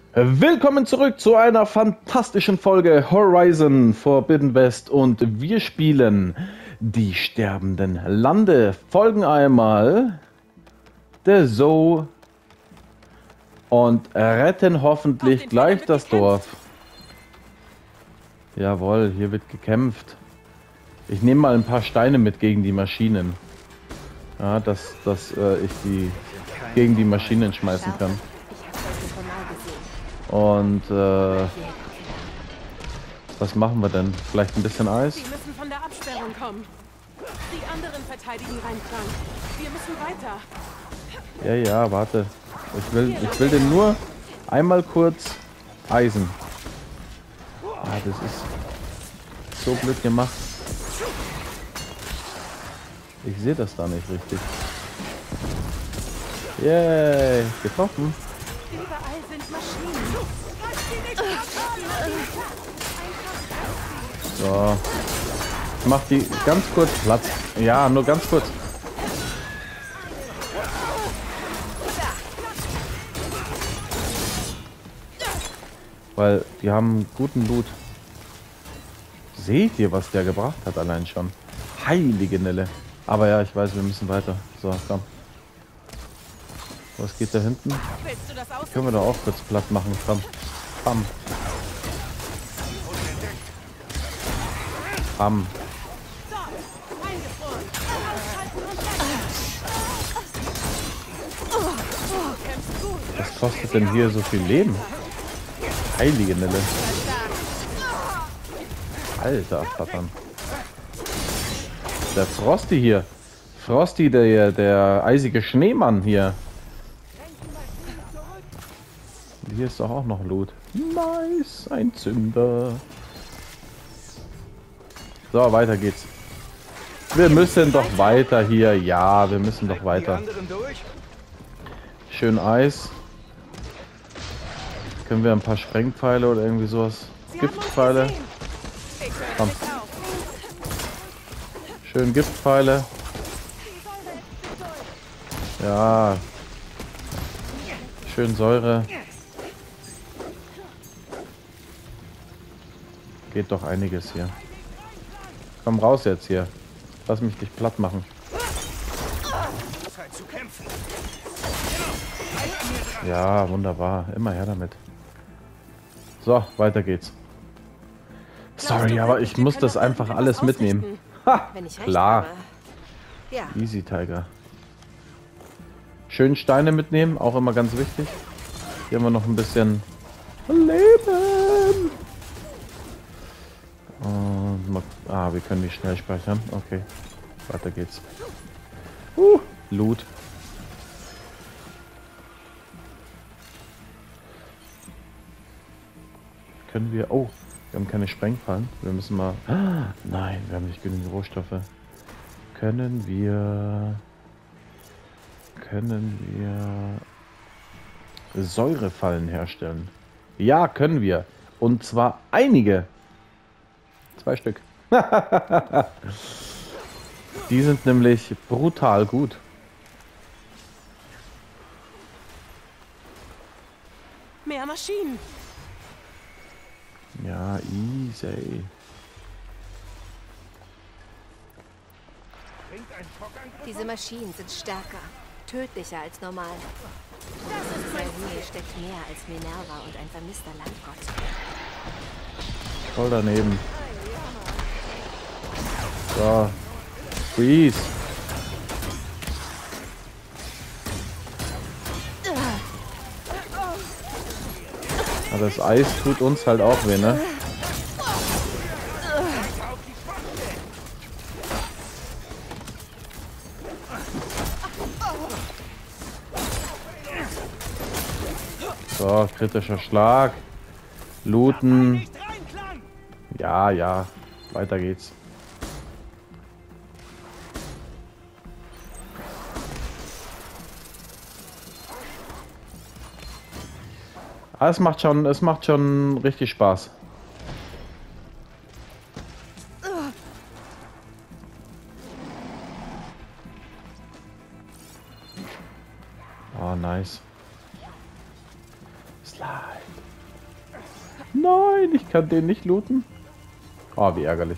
Willkommen zurück zu einer fantastischen Folge Horizon Forbidden West und wir spielen die sterbenden Lande. Folgen einmal der Zoe und retten hoffentlich gleich das Dorf. Jawohl, hier wird gekämpft. Ich nehme mal ein paar Steine mit gegen die Maschinen. Ja, dass ich die gegen die Maschinen schmeißen kann. Und was machen wir denn? Vielleicht ein bisschen Eis? Sie müssen von der Absperrung kommen. Die anderen verteidigen Rheinklang. Wir müssen weiter. Ja, warte. Ich will den nur einmal kurz eisen. Ah, das ist so blöd gemacht. Ich sehe das da nicht richtig. Yay, getroffen. Überall sind Maschinen. So. Ich mach die ganz kurz Platz. Ja, nur ganz kurz. Weil die haben guten Loot. Seht ihr, was der gebracht hat allein schon? Heilige Nelle. Aber ja, ich weiß, wir müssen weiter. So, komm. Was geht da hinten? Willst du das aus? Können wir da auch kurz platt machen. Komm. Bam. Bam. Was kostet denn hier so viel Leben? Heilige Nelle. Alter, verdammt. Der Frosty hier. Frosty, der eisige Schneemann hier. Und hier ist doch auch noch Loot. Nice, ein Zünder. So, weiter geht's. Wir müssen doch weiter hier. Ja, wir müssen doch weiter. Schön Eis. Können wir ein paar Sprengpfeile oder irgendwie sowas? Giftpfeile. Komm. Schön Giftpfeile. Ja. Schön Säure. Geht doch einiges hier. Komm raus jetzt hier. Lass mich dich platt machen. Ja, wunderbar. Immer her damit. So, weiter geht's. Sorry, aber ich muss das einfach alles mitnehmen. Ha, klar. Easy, Tiger. Schön Steine mitnehmen, auch immer ganz wichtig. Hier haben wir noch ein bisschen Leben. Und wir können nicht schnell speichern. Okay, weiter geht's. Loot. Können wir... Oh, wir haben keine Sprengfallen. Wir müssen mal... Nein, wir haben nicht genügend Rohstoffe. Können wir Säurefallen herstellen? Ja, können wir. Und zwar einige. 2 Stück. Die sind nämlich brutal gut. Mehr Maschinen. Ja, easy. Diese Maschinen sind stärker, tödlicher als normal. In hier steckt mehr als Minerva und ein vermisster Landgott. Voll daneben. So. Freeze. Ja, das Eis tut uns halt auch weh, ne? So, kritischer Schlag. Looten. Ja, weiter geht's. Es macht schon richtig Spaß. Oh, nice. Slide. Nein, ich kann den nicht looten. Oh, wie ärgerlich.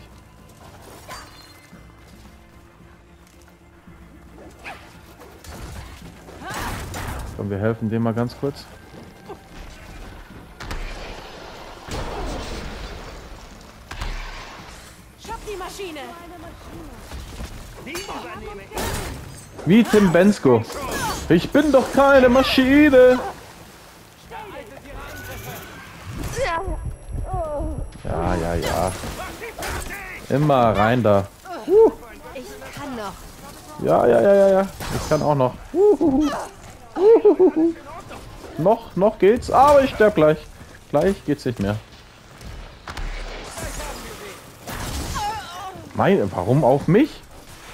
Komm, wir helfen dem mal ganz kurz. Stopp die Maschine! Wie Tim Bensko. Ich bin doch keine Maschine. Ja, ja, ja. Immer rein da. Ich kann noch. Ja, ja, ja, ja, ja. Ich kann auch noch. Noch geht's, aber ich sterb gleich. Gleich geht's nicht mehr. Warum auf mich?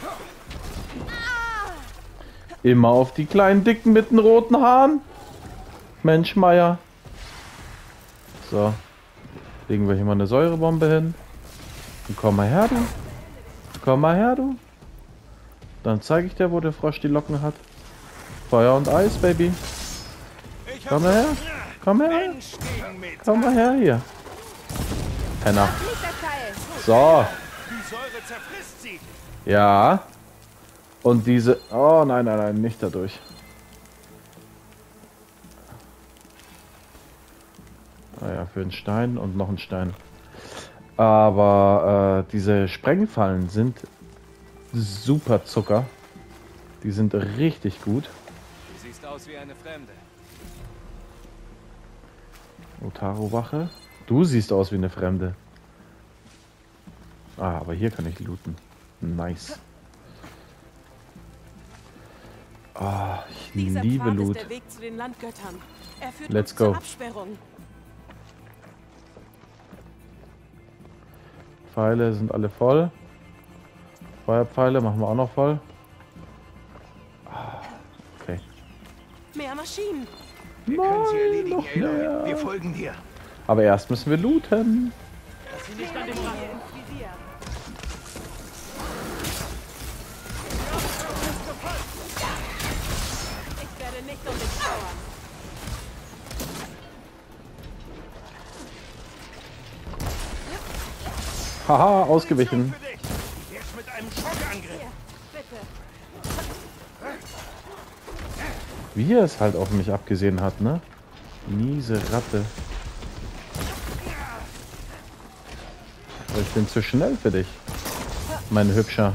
Immer auf die kleinen Dicken mit den roten Haaren. Mensch, Meier. So. Legen wir hier mal eine Säurebombe hin. Und komm mal her, du. Komm mal her, du. Dann zeige ich dir, wo der Frosch die Locken hat. Feuer und Eis, Baby. Komm mal her. Komm her. Komm mal her hier. Penner. So. Ja. Und diese... Oh, nein, nein, nein, nicht dadurch. Naja, für einen Stein und noch einen Stein. Aber diese Sprengfallen sind super Zucker. Die sind richtig gut. Du siehst aus wie eine Fremde. Otaro-Wache. Du siehst aus wie eine Fremde. Ah, aber hier kann ich looten. Nice. Ah, ich Dieser liebe Pfad Loot. ist der Weg zu den Landgöttern. Er führt Let's uns zur go. Absperrung. Pfeile sind alle voll. Feuerpfeile machen wir auch noch voll. Ah, okay. Mehr Maschinen. Wir können sie erledigen, noch Aloy. mehr. Wir folgen dir. Aber erst müssen wir looten. Ich werde nicht um dich trauern. Haha, ausgewichen. Für dich. Jetzt mit einem Schockangriff. Wie er es halt auf mich abgesehen hat, ne? Miese Ratte. Aber ich bin zu schnell für dich, mein Hübscher.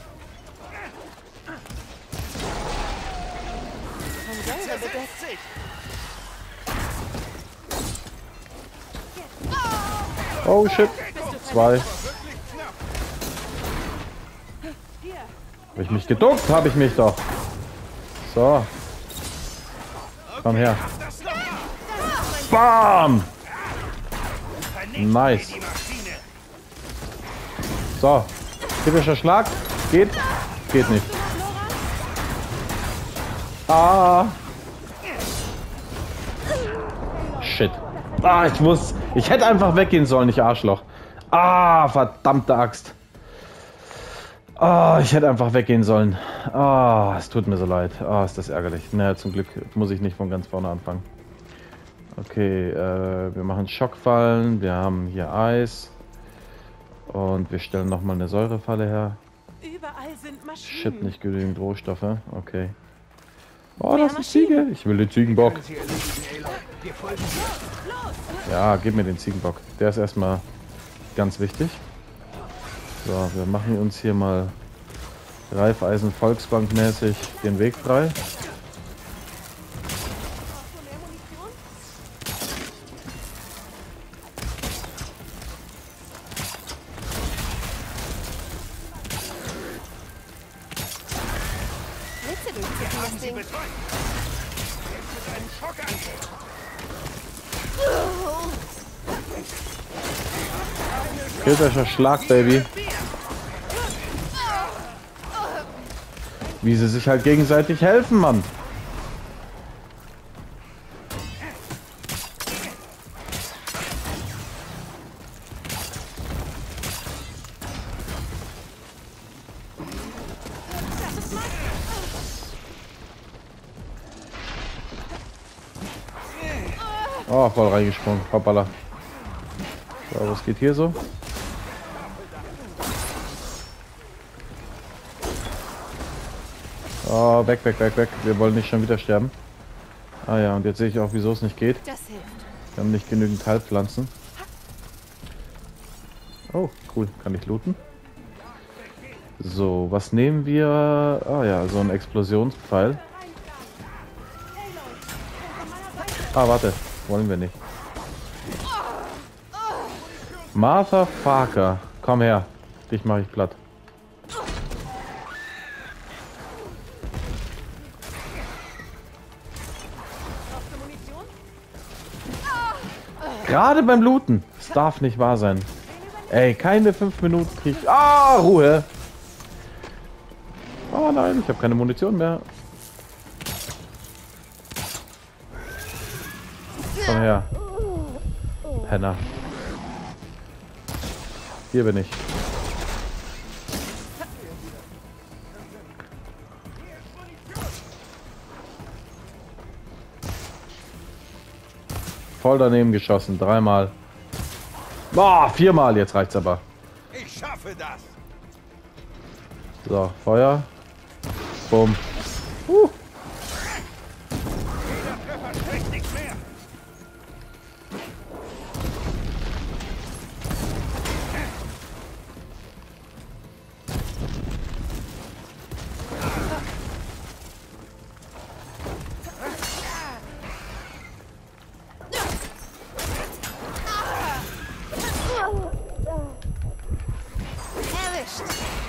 Zersetzt sich. Oh shit. 2. Habe ich mich geduckt? Habe ich mich doch. So. Komm her. Bam! Nice. Die Maschine. So. Typischer Schlag. Geht? Geht nicht. Ah. Shit. Ah, ich hätte einfach weggehen sollen, ich Arschloch. Ah, verdammte Axt. Ah, ich hätte einfach weggehen sollen. Ah, es tut mir so leid. Ah, ist das ärgerlich. Naja, zum Glück muss ich nicht von ganz vorne anfangen. Okay, wir machen Schockfallen. Wir haben hier Eis. Und wir stellen nochmal eine Säurefalle her. Überall sind Maschinen. Shit, nicht genügend Rohstoffe. Okay. Oh, das ist eine Ziege. Ich will den Ziegenbock. Sie erledigen, Aloy. Wir folgen dir. Ja, gib mir den Ziegenbock. Der ist erstmal ganz wichtig. So, wir machen uns hier mal Raiffeisen Volksbank mäßig den Weg frei. Blitze durchziehen das Ding. Betäubt. Jetzt mit einem Schockangriff. Kilterscher Schlag, Baby. Wie sie sich halt gegenseitig helfen, Mann. Oh, voll reingesprungen. Hoppala. So, was geht hier so? Oh, weg, weg, weg, weg. Wir wollen nicht schon wieder sterben. Ah ja, und jetzt sehe ich auch, wieso es nicht geht. Das hilft. Wir haben nicht genügend Heilpflanzen. Oh, cool. Kann ich looten? So, was nehmen wir? Ah ja, so ein Explosionspfeil. Ah, warte. Wollen wir nicht. Martha Farker. Komm her. Dich mache ich platt. Gerade beim Looten. Das darf nicht wahr sein. Ey, keine 5 Minuten krieg ich... Ah, Ruhe. Oh nein, ich habe keine Munition mehr. Komm her. Penner. Hier bin ich. Voll daneben geschossen, 3-mal. Boah, 4-mal, jetzt reicht's aber. Ich schaffe das. So, Feuer. Bumm. Jeder Treffer schmeckt nichts mehr. Erwischt.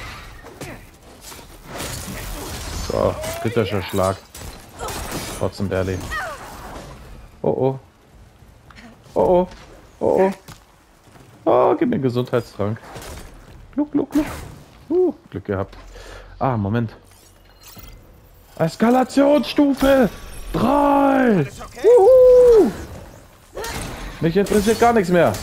So, kritischer Schlag. Trotzdem Berli. Oh oh. Oh oh. Oh oh. Oh, gib mir einen Gesundheitstrank. Gluck, gluck, gluck. Glück gehabt. Ah, Moment. Eskalationsstufe 3. Alles okay? Wuhu. Mich interessiert gar nichts mehr.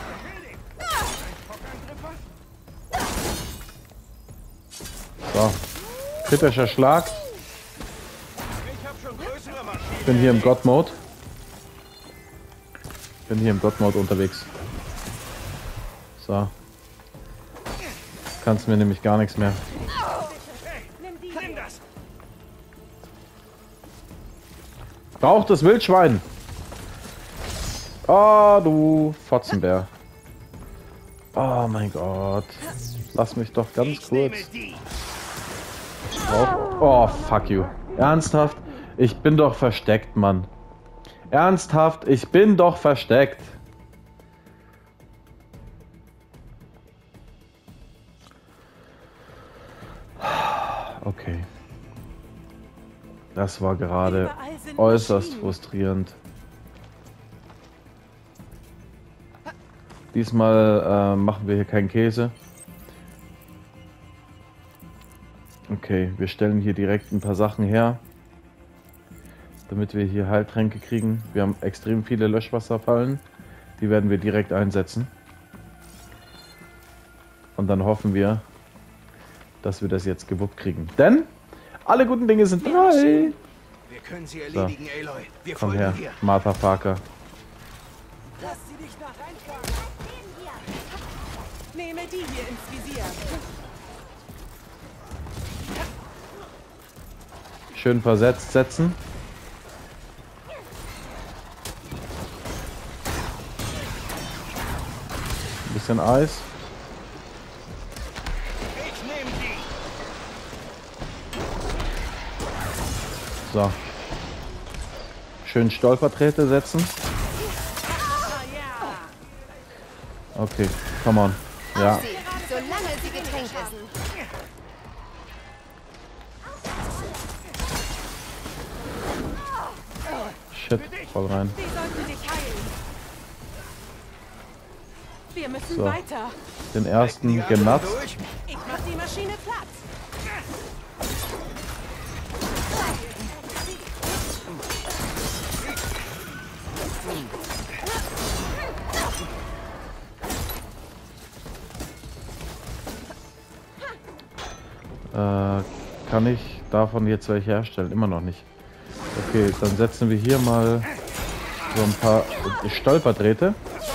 So. Kritischer Schlag. Ich habe schon größere Maschinen. Ich bin hier im God-Mode. Bin hier im God-Mode unterwegs. So. Kannst mir nämlich gar nichts mehr. Nimm das. Rauch das Wildschwein. Oh, du Fotzenbär. Oh mein Gott. Lass mich doch ganz Ich nehme kurz. die. Oh, fuck you. Ernsthaft? Ich bin doch versteckt, Mann. Ernsthaft? Ich bin doch versteckt. Okay. Das war gerade äußerst frustrierend. Diesmal machen wir hier keinen Käse. Okay, wir stellen hier direkt ein paar Sachen her, damit wir hier Heiltränke kriegen. Wir haben extrem viele Löschwasserfallen. Die werden wir direkt einsetzen. Und dann hoffen wir, dass wir das jetzt gewuppt kriegen. Denn alle guten Dinge sind 3. Wir können sie erledigen, Aloy. Wir Komm folgen her, dir. Martha Farker. Lass sie dich da reintragen. Nehme die hier ins Visier. Schön versetzt setzen. Ein bisschen Eis. Ich nehme die. So. Schön Stolperträte setzen. Okay, come on. Ja, Sie, solange sie getränkt ist. shit, voll rein. Die sollten dich heilen. Wir müssen So. weiter. Den ersten Die anderen genatzt. durch. Ich mach die Maschine platt. Kann ich davon jetzt welche herstellen? Immer noch nicht. Okay, dann setzen wir hier mal So ein paar Stolperdrähte.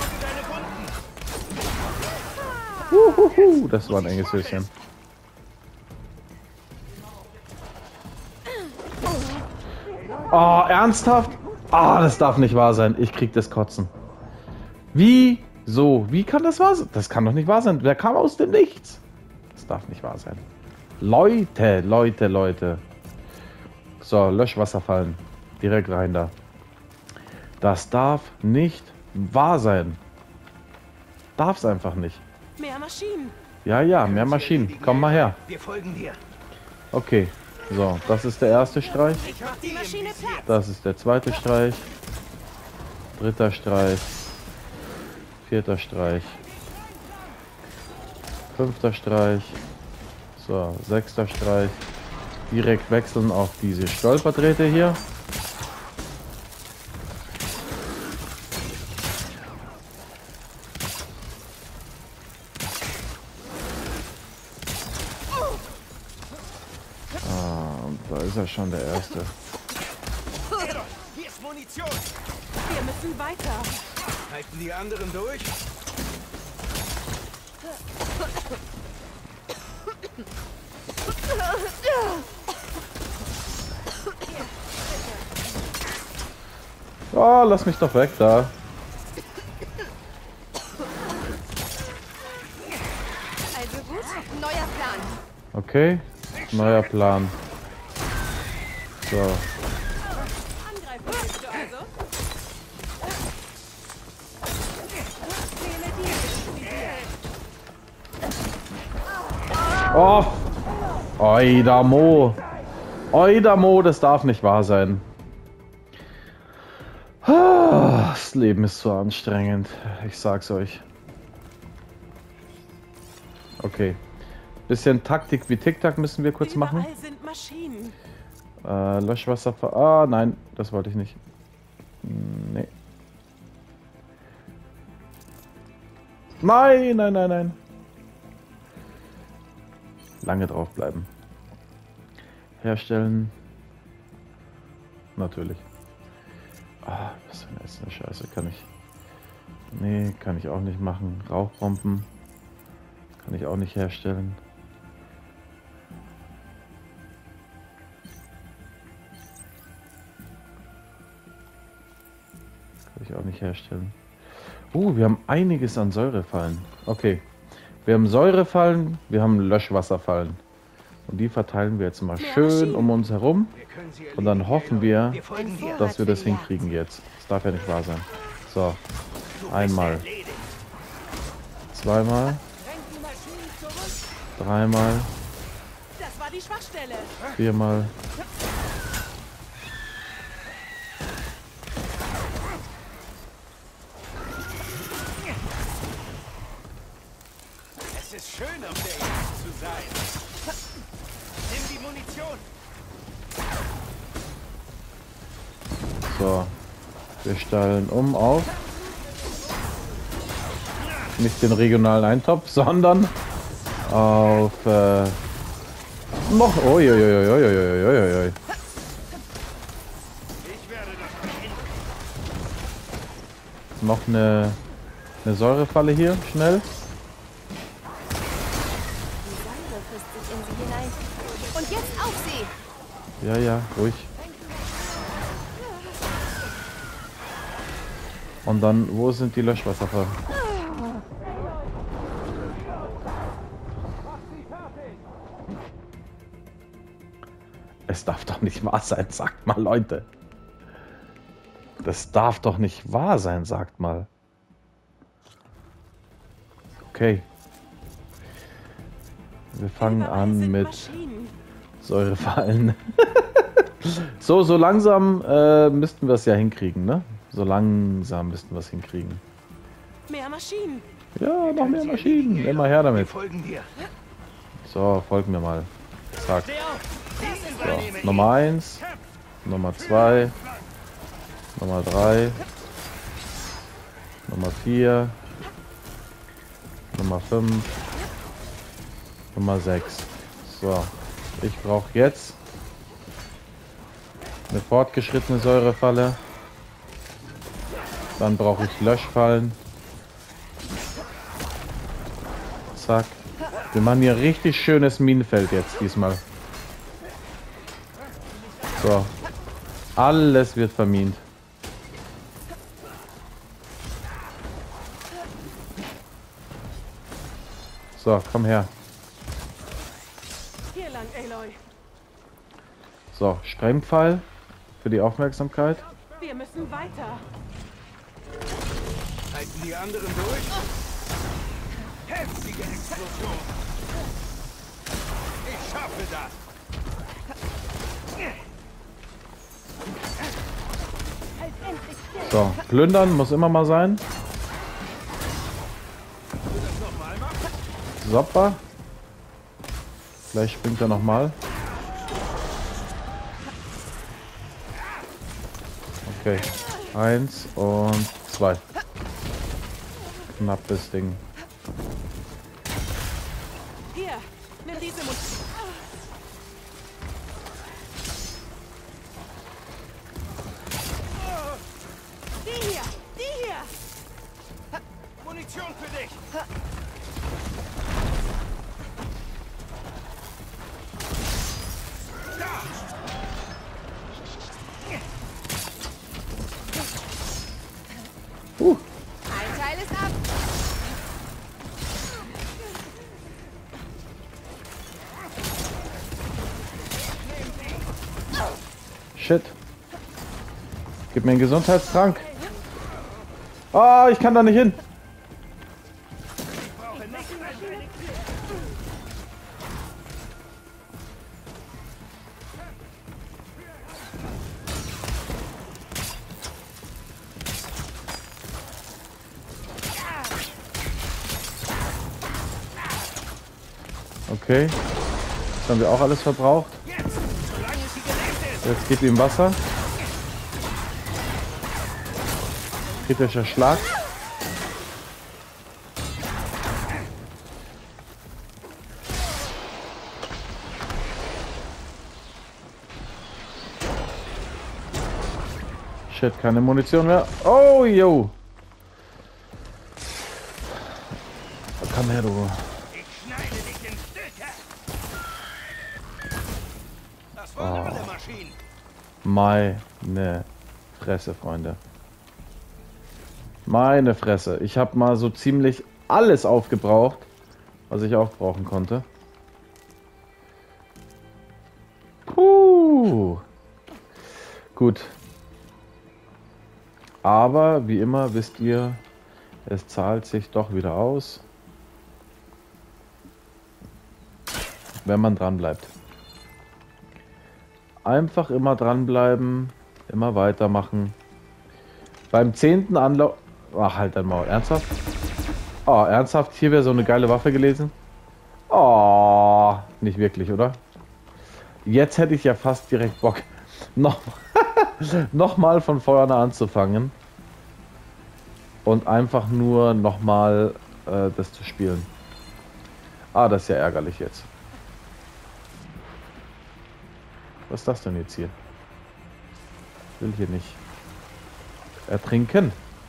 Das war ein enges Höschen. Oh, ernsthaft? Ah, das darf nicht wahr sein. Ich krieg das Kotzen. Wie? So, wie kann das wahr sein? Das kann doch nicht wahr sein. Wer kam aus dem Nichts? Das darf nicht wahr sein. Leute, Leute, Leute. So, Löschwasserfallen. Direkt rein da. Das darf nicht wahr sein. Darf es einfach nicht. Mehr Maschinen. Ja, ja, mehr Maschinen. Komm mal her. Wir folgen dir. Okay. So, das ist der erste Streich. Mach die Maschine platt. Das ist der zweite Streich. Dritter Streich. Vierter Streich. Fünfter Streich. So, sechster Streich. Direkt wechseln auf diese Stolperdrähte hier. Ah, und da ist er schon der erste. Hier ist Munition. Wir müssen weiter. Halten die anderen durch? Oh, lass mich doch weg da. Also gut, neuer Plan. Okay, neuer Plan. So, Angreifen willst du also? Wähle die. oh, Oidamo. Oidamo, das darf nicht wahr sein. Das Leben ist so anstrengend. Ich sag's euch. Okay. Bisschen Taktik wie Tic-Tac müssen wir kurz machen. Überall sind Maschinen. Löschwasser. Ah, nein, das wollte ich nicht. Nee. Nein, nein, nein, nein. Lange drauf bleiben. Herstellen. Natürlich. Ah, was für eine ätzende Scheiße. Kann ich. Nee, kann ich auch nicht machen. Rauchbomben. Kann ich auch nicht herstellen. Kann ich auch nicht herstellen. Wir haben einiges an Säurefallen. Okay. Wir haben Säurefallen, wir haben Löschwasserfallen. Und die verteilen wir jetzt mal schön um uns herum. Und dann hoffen wir, dass wir das hinkriegen jetzt. Das darf ja nicht wahr sein. So. Einmal. Zweimal. Dreimal. Das war die Schwachstelle. Viermal. Es ist schön, auf der Jagd zu sein. Nimm die Munition. So. Wir stellen um auf. Nicht den regionalen Eintopf, sondern auf noch. Uiuiuiuiuiuiui. Ich werde das verhindern. Noch eine Säurefalle hier, schnell. Die Säure frisst sich in sie hinein. Und jetzt auf sie! Ja, ja, ruhig. Und dann, wo sind die Löschwasserfallen? Es darf doch nicht wahr sein, sagt mal, Leute. Das darf doch nicht wahr sein, sagt mal. Okay. Wir fangen Überall an sind mit Maschinen. Säurefallen. So langsam müssten wir es ja hinkriegen, ne? So langsam müssten wir es hinkriegen. Mehr Maschinen. Ja, noch mehr Maschinen. Immer her Wir damit. folgen dir. So, folgen mir mal. Zack. Steh auf. So, Nummer 1, Nummer 2, Nummer 3, Nummer 4, Nummer 5, Nummer 6. So, ich brauche jetzt eine fortgeschrittene Säurefalle. Dann brauche ich Löschfallen. Zack. Wir machen hier richtig schönes Minenfeld jetzt diesmal. So. Alles wird vermint. So, komm her. Hier lang, Aloy. So, Sprengpfeil für die Aufmerksamkeit. Wir müssen weiter. Halten die anderen durch? Heftige Explosion. Ich schaffe das. So, plündern muss immer mal sein. Super. Gleich springt er nochmal. Okay. 1 und 2. Knappes Ding. Hier, nimm diese Munition. Die hier, die hier. Munition für dich. Ein Teil ist ab. Shit. Gib mir einen Gesundheitstrank. Ah, ich kann da nicht hin. Okay. Das haben wir auch alles verbraucht. Jetzt gib ihm Wasser. Kritischer Schlag. Shit, keine Munition mehr. Oh, yo. Komm her, du. Ich schneide dich in Stücke. Das waren alle Maschinen. Meine Fresse, Freunde. Meine Fresse. Ich habe mal so ziemlich alles aufgebraucht, was ich aufbrauchen konnte. Puh. Gut. Aber wie immer wisst ihr, es zahlt sich doch wieder aus, wenn man dran bleibt. Einfach immer dranbleiben, immer weitermachen. Beim 10. Anlauf... Ach, halt dein Maul. Ernsthaft? Oh, ernsthaft? Hier wäre so eine geile Waffe gelesen? Oh, nicht wirklich, oder? Jetzt hätte ich ja fast direkt Bock, nochmal von vorne anzufangen. Und einfach nur nochmal das zu spielen. Ah, das ist ja ärgerlich jetzt. Was ist das denn jetzt hier? Ich will hier nicht ertrinken.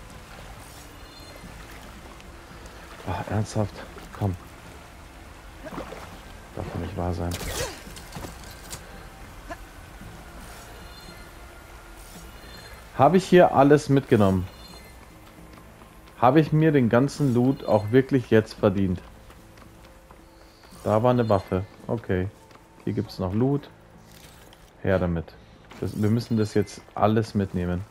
Ach, ernsthaft? Komm. Darf doch nicht wahr sein. Habe ich hier alles mitgenommen? Habe ich mir den ganzen Loot auch wirklich jetzt verdient? Da war eine Waffe. Okay. Hier gibt es noch Loot. Her damit. Wir müssen das jetzt alles mitnehmen.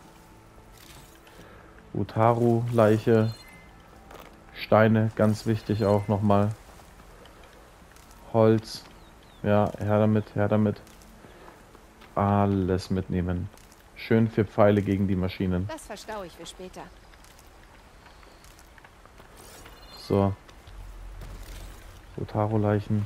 Utaru, Leiche. Steine, ganz wichtig auch nochmal. Holz. Ja, her damit, her damit. Alles mitnehmen. Schön für Pfeile gegen die Maschinen. Das verstaue ich für später. So. Utaru-Leichen.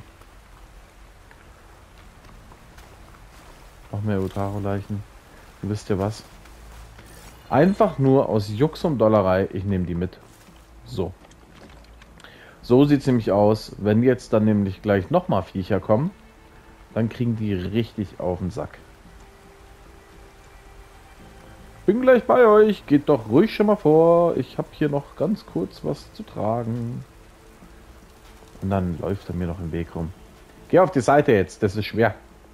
Noch mehr Utaru-Leichen. Und wisst ihr was? Einfach nur aus Jux und Dollerei, ich nehme die mit. So. So sieht es nämlich aus. Wenn jetzt dann nämlich gleich nochmal Viecher kommen, dann kriegen die richtig auf den Sack. Bin gleich bei euch. Geht doch ruhig schon mal vor. Ich habe hier noch ganz kurz was zu tragen. Und dann läuft er mir noch im Weg rum. Geh auf die Seite jetzt. Das ist schwer.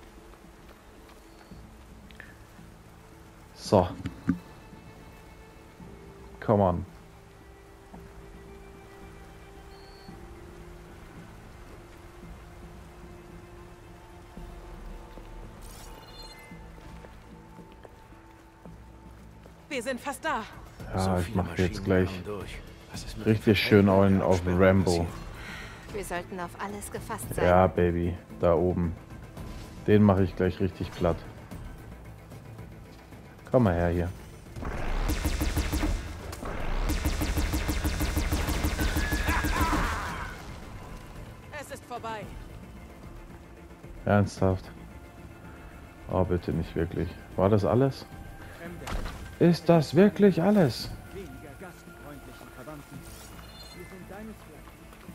So. Come on. Wir sind fast da. Ja, ich mache jetzt gleich richtig schön auf Rambo. Wir sollten auf alles gefasst sein. Ja, Baby. Da oben. Den mache ich gleich richtig platt. Komm mal her hier. Es ist vorbei. Ernsthaft? Oh, bitte nicht wirklich. War das alles? Ist das wirklich alles? Weniger gastfreundlichen Verwandten. Wir sind deinesgleichen.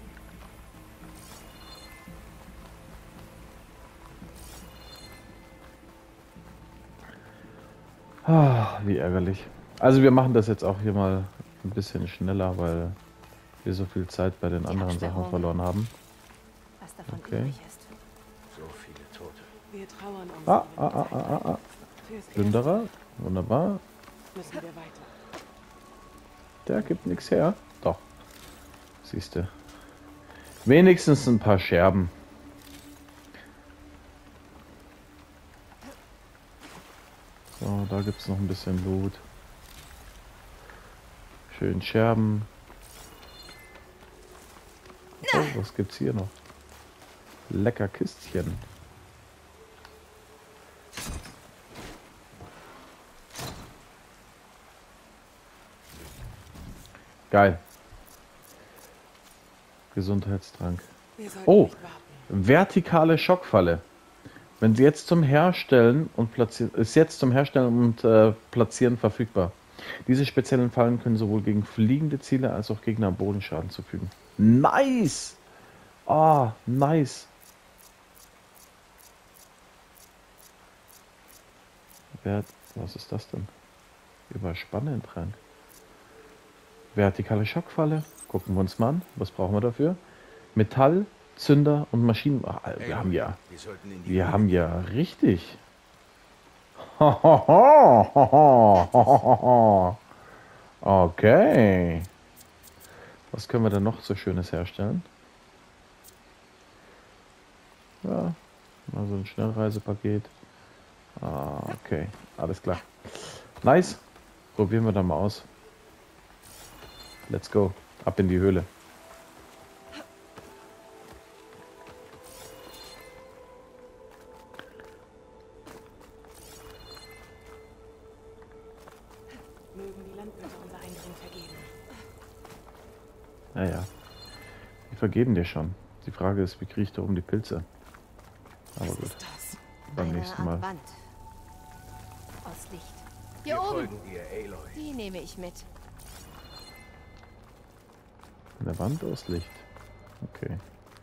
Ah, wie ärgerlich. Also wir machen das jetzt auch hier mal ein bisschen schneller, weil wir so viel Zeit bei den anderen Sachen verloren haben. Was davon Okay. übrig ist. So viele Tote. Wir trauern um Ah. Fürs Erste Plünderer. Wunderbar. müssen wir weiter. Der gibt nichts her. Doch. Siehst du. Wenigstens ein paar Scherben. So, da gibt es noch ein bisschen Loot. Schön Scherben. Oh, was gibt's hier noch? Lecker Kistchen. Geil. Gesundheitstrank. Wir sollten Oh, nicht warten. vertikale Schockfalle. Wenn sie jetzt zum Herstellen und platzieren, ist jetzt zum Herstellen und Platzieren verfügbar. Diese speziellen Fallen können sowohl gegen fliegende Ziele als auch Gegner am Boden Schaden zufügen. Nice! Ah, nice. Was ist das denn? Überspannend Trank. Vertikale Schockfalle. Gucken wir uns mal an. Was brauchen wir dafür? Metall, Zünder und Maschinen. Ah, wir haben ja. Wir sollten in die Wir Höhle. haben ja richtig. Okay. Was können wir denn noch so Schönes herstellen? Ja, mal so ein Schnellreisepaket. Ah, okay, alles klar. Nice. Probieren wir da mal aus. Let's go. Ab in die Höhle. Mögen die Landwirte unser Eindringen vergeben. Naja. Die vergeben dir schon. Die Frage ist, wie kriege ich da oben die Pilze? Aber Was gut, ist das? beim Eine nächsten Art Mal. Wand. Aus Licht. Wir Hier oben. folgen dir, Aloy. Die nehme ich mit. Eine Wand aus Licht. Okay.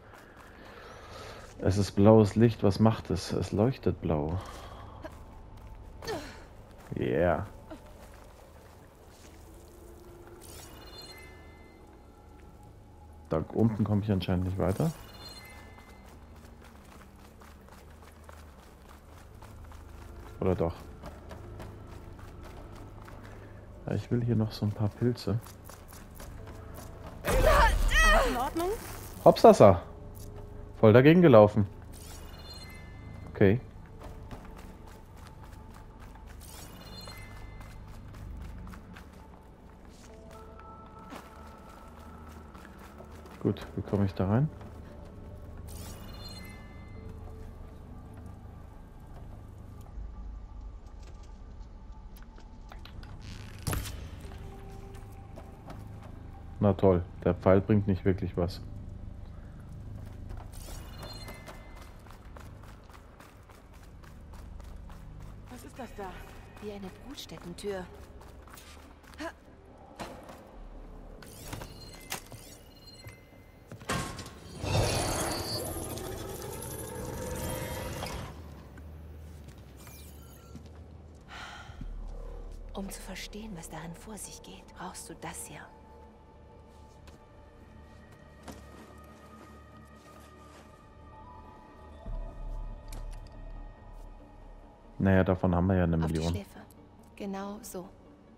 Es ist blaues Licht. Was macht es? Es leuchtet blau. Yeah. Da unten komme ich anscheinend nicht weiter. Oder doch? Ja, ich will hier noch so ein paar Pilze. Alles in Ordnung? Hopsasa. Voll dagegen gelaufen. Okay. Gut, wie komme ich da rein? Na toll, der Pfeil bringt nicht wirklich was. Was ist das da? Wie eine Brutstättentür. Um zu verstehen, was darin vor sich geht, brauchst du das hier. Naja, davon haben wir ja eine Auf die Million. Schläfe. Genau so.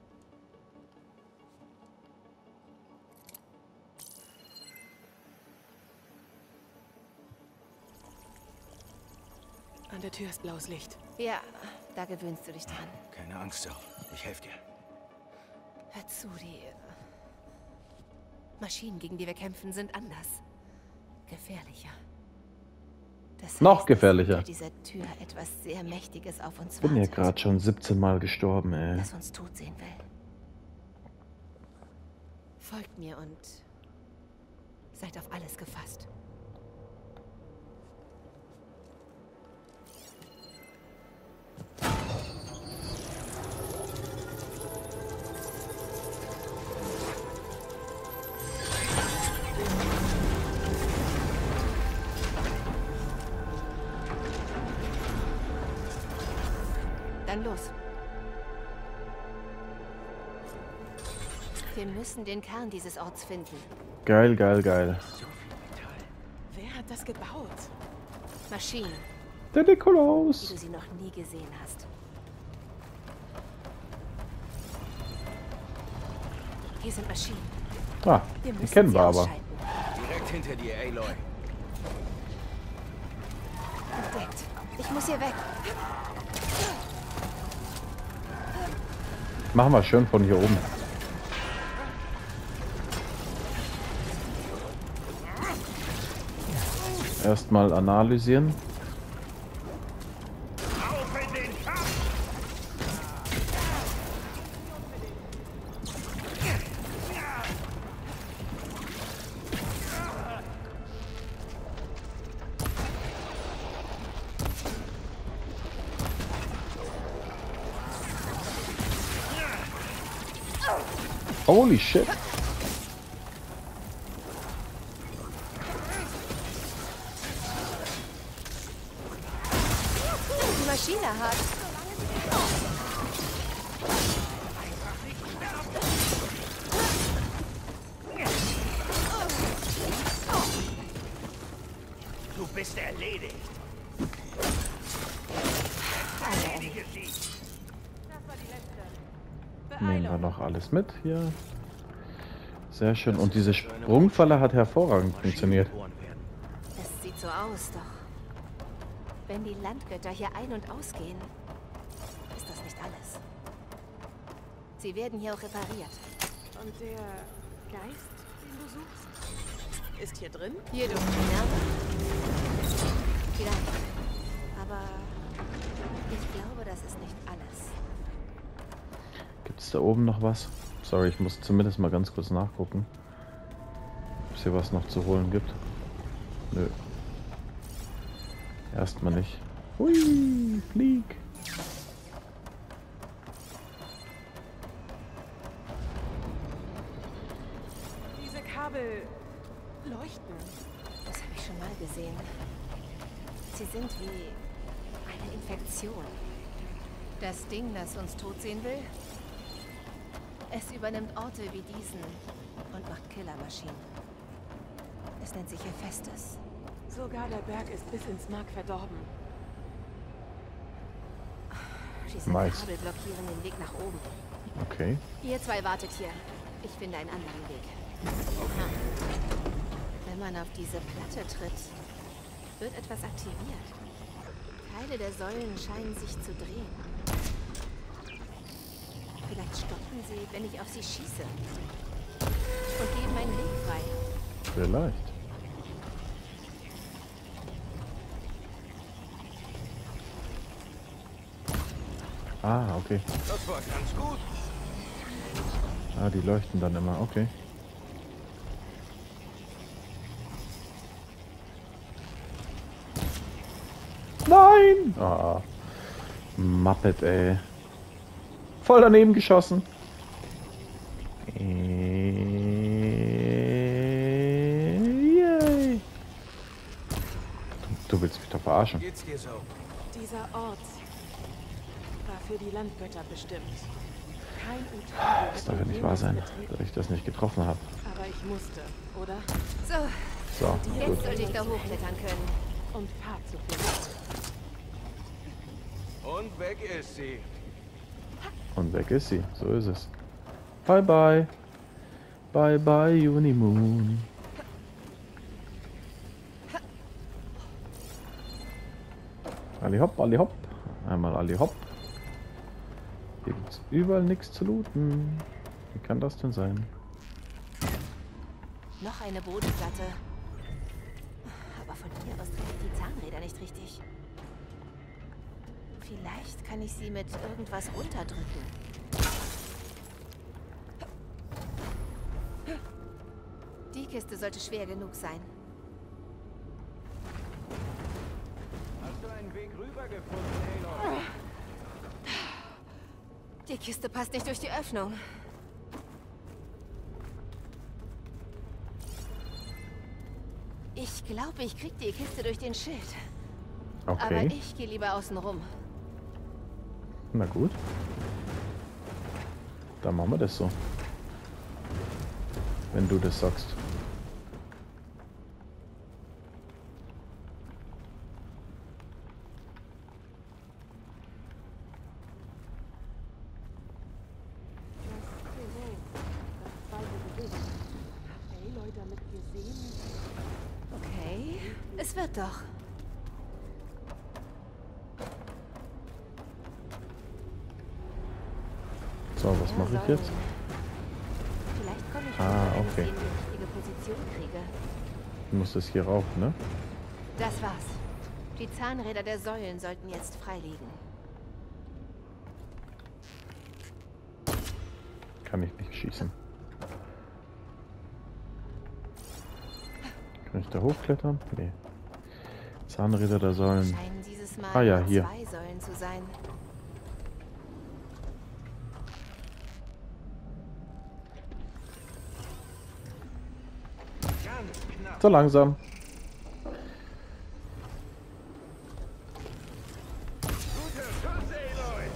An der Tür ist blaues Licht. Ja, da gewöhnst du dich dran. Keine Angst, Sir. Ich helfe dir. Hör zu, die Maschinen, gegen die wir kämpfen, sind anders. Gefährlicher. Das Noch heißt, gefährlicher. dass hinter dieser Tür etwas sehr Mächtiges auf uns Ich bin ja wartet, gerade schon 17 Mal gestorben, ey. das uns tot sehen will. Folgt mir und seid auf alles gefasst. Dann los. Wir müssen den Kern dieses Orts finden. Geil, geil, geil. Wer hat das gebaut? Maschinen, Der wie Nikolaus. du sie noch nie gesehen hast. Hier sind Maschinen. Ah, Wir die müssen kennen sie wir aber. ausschalten. Direkt hinter dir, Aloy. Entdeckt. Ich muss hier weg. Machen wir schön von hier oben. Erstmal analysieren. Auf in den Kampf! Holy shit. Die Maschine hat. Du bist erledigt. Erledige sie. Nehmen wir noch alles mit hier. Sehr schön. Und diese Sprungfalle hat hervorragend funktioniert. Es sieht so aus, doch. Wenn die Landgötter hier ein- und ausgehen, ist das nicht alles. Sie werden hier auch repariert. Und der Geist, den du suchst, ist hier drin? Hier, du Minerva. Vielleicht. Aber ich glaube, das ist nicht alles. Gibt es da oben noch was? Sorry, ich muss zumindest mal ganz kurz nachgucken, ob es hier was noch zu holen gibt. Nö. Erstmal nicht. Hui, flieg. Diese Kabel leuchten. Das habe ich schon mal gesehen. Sie sind wie eine Infektion. Das Ding, das uns tot sehen will, es übernimmt Orte wie diesen und macht Killermaschinen. Es nennt sich Hephaestus. Sogar der Berg ist bis ins Mark verdorben. Diese Nice. Kabel blockieren den Weg nach oben. Okay. Ihr zwei wartet hier. Ich finde einen anderen Weg. Aha. Wenn man auf diese Platte tritt, wird etwas aktiviert. Teile der Säulen scheinen sich zu drehen. Vielleicht stoppen sie, wenn ich auf sie schieße. Und geben meinen Weg frei. Vielleicht. Ah, okay. Das war ganz gut. Ah, die leuchten dann immer. Okay. Nein! Ah. Muppet, ey. Voll daneben geschossen. Yay. Du willst mich doch verarschen. Geht's dir so? Dieser Ort war für die Landgötter bestimmt. Kein Utensil Das hat darf ja ihn nicht wahr jemals sein, betreten. dass ich das nicht getroffen habe. Aber ich musste, oder? So, So, gut. jetzt sollte ich da hochklettern können. Und Pfad zu finden. Und weg ist sie. Und weg ist sie. So ist es. Bye bye. Bye bye, Unimoon. Ali hopp, Ali hopp. Einmal Ali hopp. Hier gibt's überall nichts zu looten. Wie kann das denn sein? Noch eine Bodenplatte. Aber von hier aus treffe ich die Zahnräder nicht richtig. Vielleicht kann ich sie mit irgendwas runterdrücken. Die Kiste sollte schwer genug sein. Hast du einen Weg rüber gefunden, Aloy? Die Kiste passt nicht durch die Öffnung. Ich glaube, ich krieg die Kiste durch den Schild. Aber Okay. ich gehe lieber außen rum. Na gut. Dann machen wir das so. Wenn du das sagst. Aloy damit gesehen? Okay, es wird doch. So, was mache ich jetzt? Vielleicht komme ich Ah, wenn okay. ich sie in die richtige Position kriege. Ich muss das hier rauf, ne? Das war's. Die Zahnräder der Säulen sollten jetzt frei liegen. Kann ich nicht schießen. Kann ich da hochklettern? Nee. Zahnräder der Säulen. Scheinen dieses Mal Ah ja, nur hier. 2 Säulen zu sein. Ganz knapp. So langsam. Guter Schuss, Aloy.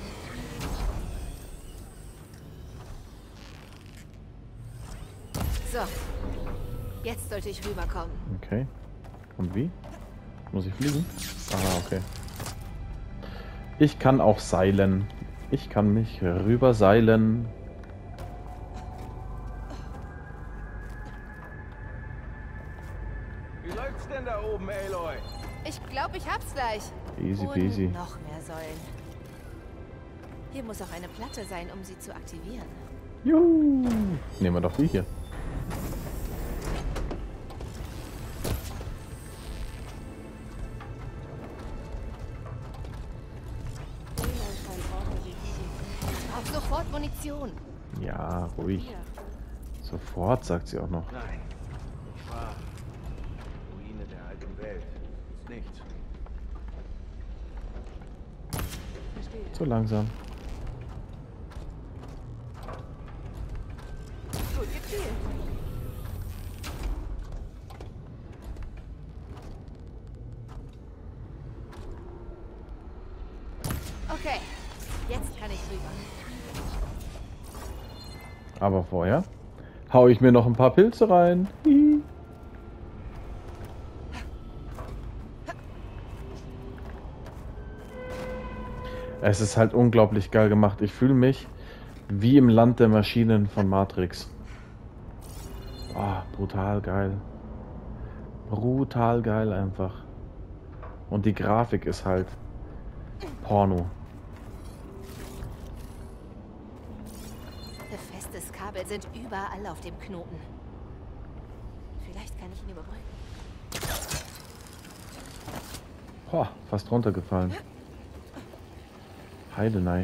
So, jetzt sollte ich rüberkommen. Okay. Und wie? Muss ich fliegen? Ah, okay. Ich kann auch seilen. Ich kann mich rüber seilen. Wie läuft's denn da oben, Aloy? Ich glaube, ich hab's gleich. Easy Und peasy. noch mehr Säulen. Hier muss auch eine Platte sein, um sie zu aktivieren. Juhu. Nehmen wir doch die hier. Aloy scheint Orte wie diese. Ich brauche sofort Munition. Ja, ruhig. Sofort, sagt sie auch noch. Nein. Ich war Ruine der alten Welt. Ist nichts. Verstehe. So langsam. Gut gezielt. Okay, jetzt kann ich rüber. Aber vorher hau ich mir noch ein paar Pilze rein. Hihi. Es ist halt unglaublich geil gemacht. Ich fühle mich wie im Land der Maschinen von Matrix. Ah, brutal geil. Brutal geil einfach. Und die Grafik ist halt Porno. Befestes Kabel sind überall auf dem Knoten. Vielleicht kann ich ihn überbrücken. Boah, fast runtergefallen. Heidenei.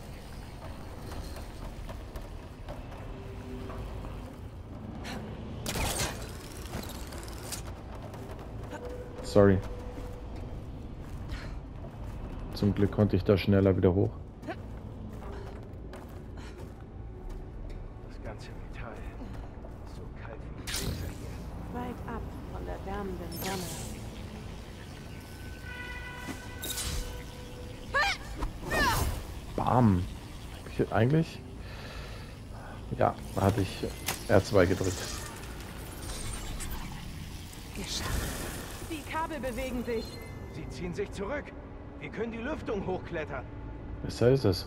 Sorry. Zum Glück konnte ich da schneller wieder hoch. Das ganze Metall. So kalt wie die Winter hier. Weit ab von der wärmenden Sonne. Bam. Eigentlich Ja, da hatte ich R2 gedrückt. Geschafft. Die Kabel bewegen sich. Sie ziehen sich zurück. Wir können die Lüftung hochklettern. Besser ist es.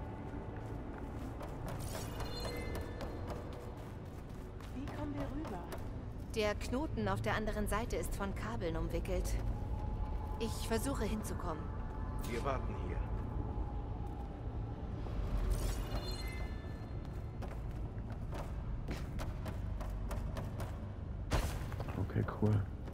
Wie kommen wir rüber? Der Knoten auf der anderen Seite ist von Kabeln umwickelt. Ich versuche hinzukommen. Wir warten hier. Okay, cool.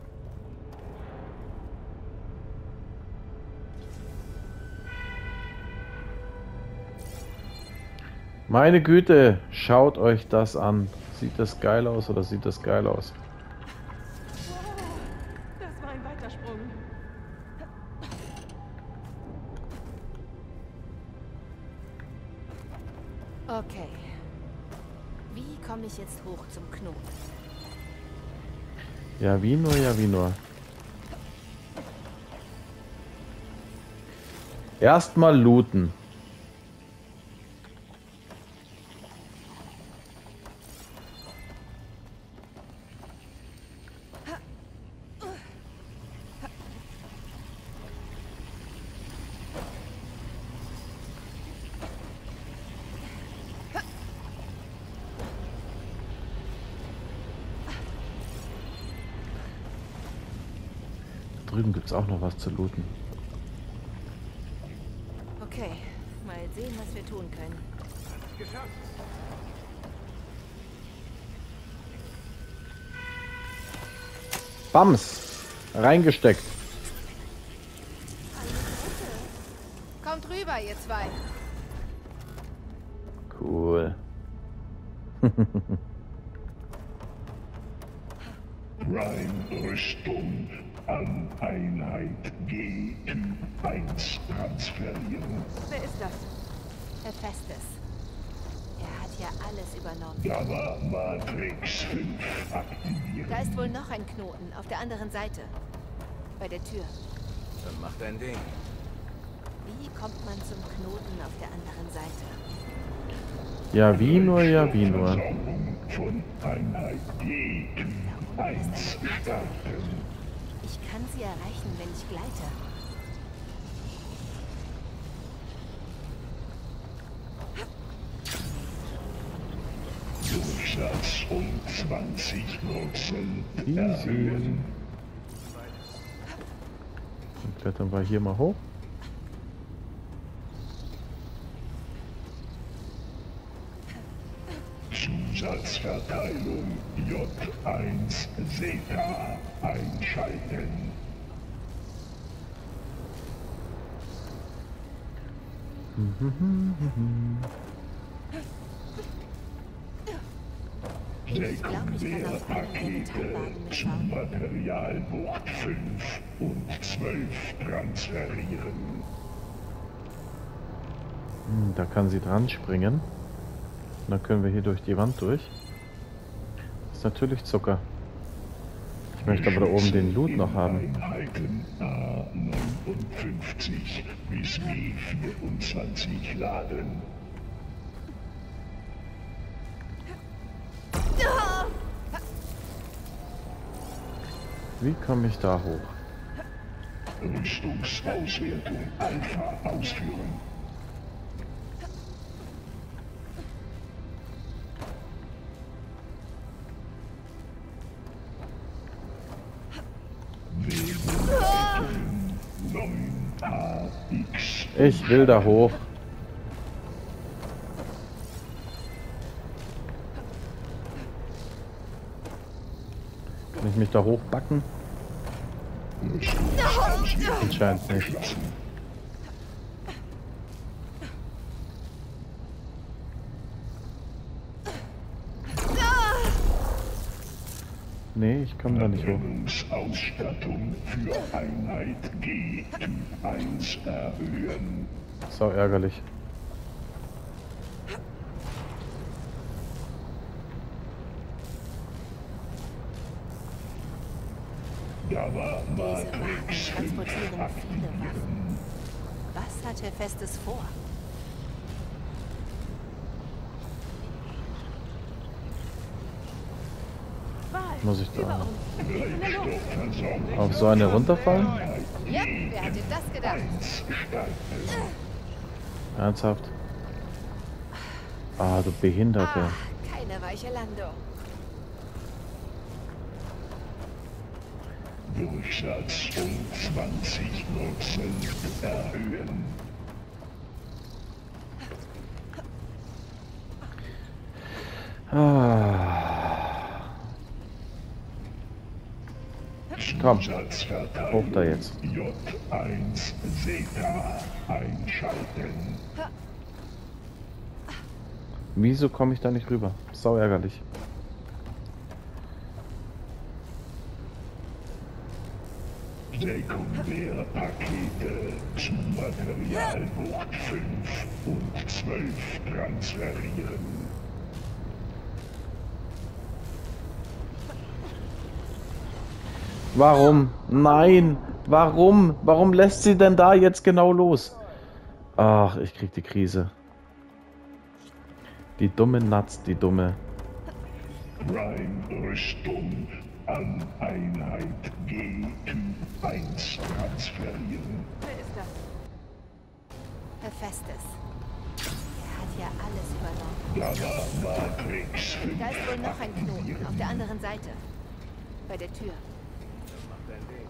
Meine Güte, schaut euch das an. Sieht das geil aus oder sieht das geil aus? Wow, das war ein Weitersprung. Okay. Wie komme ich jetzt hoch zum Knoten? Ja, wie nur, ja, wie nur. Erstmal looten. Drüben gibt es auch noch was zu looten. Okay, mal sehen, was wir tun können. Geschafft. Bams! Reingesteckt. Kommt rüber, ihr zwei. Cool. Prime-Rüstung an Einheit G Typ 1 transferieren. Wer ist das? Hephaestus. Er hat ja alles übernommen. Gamma Matrix 5 aktivieren. Da ist wohl noch ein Knoten auf der anderen Seite. Bei der Tür. Dann mach dein Ding. Wie kommt man zum Knoten auf der anderen Seite? Ja, wie nur, ja, wie nur. Versorgung von Einheit G Typ 1 starten. Ich kann sie erreichen, wenn ich gleite. Durchsatz um 20% Easy. erhöhen. Dann klettern wir hier mal hoch. Zusatzverteilung J1 Zeta einschalten. Ich glaube, ich kann auf einen der Sekundärpakete Metallwagen zu mitfahren. Materialbucht 5 und 12 transferieren. Da kann sie dran springen. Und dann können wir hier durch die Wand durch. Das ist natürlich Zucker. Ich möchte aber da oben den Loot noch haben. Einheiten A59 bis W24 laden. Wie komme ich da hoch? Rüstungsauswertung Alpha ausführen. Wählung 9AX. Ich will da hoch. Kann ich mich da hochbacken? Anscheinend nicht. Nee, ich komme da nicht hoch. Ausstattung für Einheit G Typ 1 erhöhen. Sau ärgerlich. Gamma Diese Wagen Matrix 5 transportieren viele aktivieren. Waffen. Was hat Hephaestus vor? Muss ich da Treibstoffversorgung auf so eine runterfallen? Ja, wer hätte das gedacht? starten. Ernsthaft? Ah, du Behinderte. Keine weiche Landung. Durchsatz um 20% erhöhen. Komm, Zusatzverteilung hoch da jetzt. J1 Zeta einschalten. Wieso komme ich da nicht rüber? Sau ärgerlich. Sekundärpakete zu Materialbucht 5 und 12 transferieren. Warum? Nein! Warum? Warum lässt sie denn da jetzt genau los? Ach, ich krieg die Krise. Die dumme Nuts, die dumme. Prime-Rüstung an Einheit G-Typ 1 transferieren. Wer ist das? Hephaestus. Er hat ja alles übernommen. Gamma Matrix 5 Da ist wohl noch ein Knoten auf der anderen Seite. Bei der Tür. Mach dein Ding.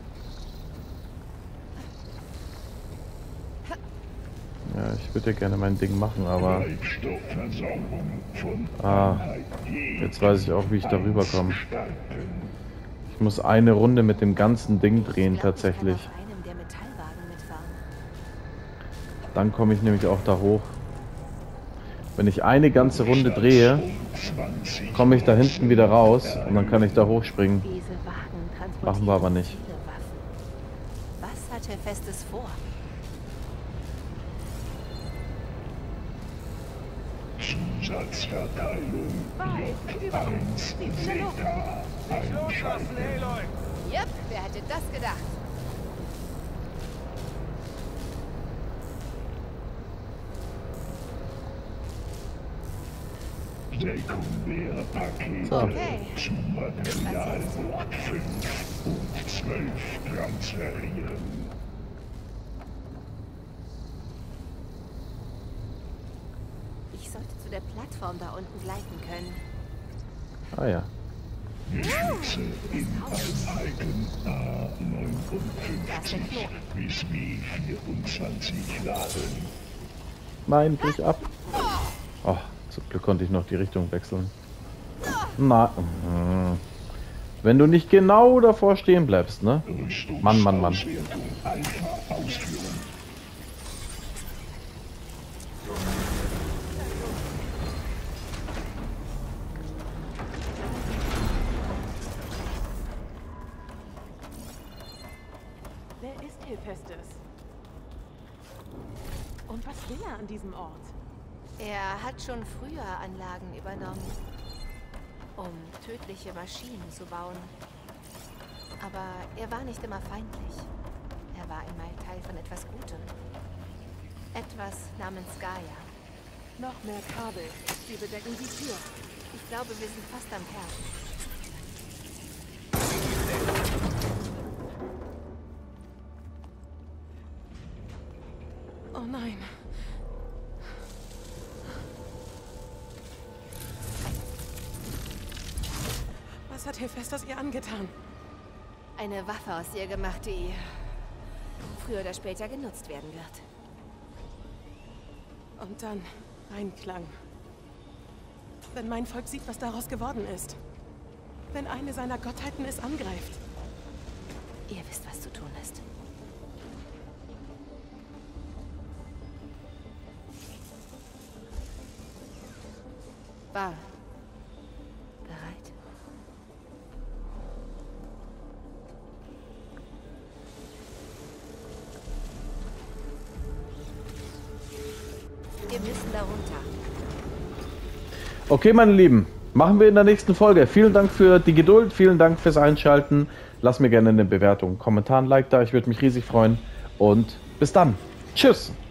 Ja, ich würde ja gerne mein Ding machen, aber Treibstoffversorgung von Ah, Einheit G jetzt weiß ich auch, wie ich darüber komme. starten. Ich muss eine Runde mit dem ganzen Ding drehen Ich glaub, tatsächlich. Ich kann auf einem der Metallwagen mitfahren. Dann komme ich nämlich auch da hoch. Wenn ich eine ganze Runde drehe, komme ich da hinten wieder raus und dann kann ich da hochspringen. Diese Wagen transportieren Machen wir aber nicht. viele Waffen. Was hat Hephaestus vor? Zusatzverteilung J1 Zeta einschalten. Aloy! Yep, wer hätte das gedacht? Sekundärpakete Okay. zu Materialbucht 5 und 12 transferieren. Ich sollte zu der Plattform da unten gleiten können. Ah ja. Geschütze in Einheiten Da ist der A59 Knoten. bis B24 laden. Nein, brich ab. Oh, zum Glück konnte ich noch die Richtung wechseln. Na, wenn du nicht genau davor stehen bleibst, ne? Mann, Mann, Mann. Rüstungsauswertung Alpha ausführen. Wer ist Hephaestus? Und was will er an diesem Ort? Er hat schon früher Anlagen übernommen, um tödliche Maschinen zu bauen. Aber er war nicht immer feindlich. Er war einmal Teil von etwas Gutem. Etwas namens Gaia. Noch mehr Kabel. Sie bedecken die Tür. Ich glaube, wir sind fast am Kern. Oh nein. Was hat Hephaestus ihr angetan? Eine Waffe aus ihr gemacht, die früher oder später genutzt werden wird. Und dann Einklang. Wenn mein Volk sieht, was daraus geworden ist. Wenn eine seiner Gottheiten es angreift. Ihr wisst, was zu tun ist. Wahl. Bereit? Wir müssen da runter. Okay, meine Lieben, machen wir in der nächsten Folge. Vielen Dank für die Geduld, vielen Dank fürs Einschalten. Lasst mir gerne eine Bewertung, Kommentar, ein Like da, ich würde mich riesig freuen. Und bis dann. Tschüss.